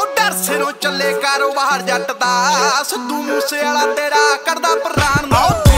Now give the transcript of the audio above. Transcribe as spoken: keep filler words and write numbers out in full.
ਡਰ ਸਿਰੋਂ ਚੱਲੇ ਕਾਰੋਬਾਰ ਜੱਟ ਦਾ। ਸਿੱਧੂ ਮੂਸੇ ਵਾਲਾ ਤੇਰਾ ਕਰਦਾ ਪ੍ਰਾਣ ਦਾ।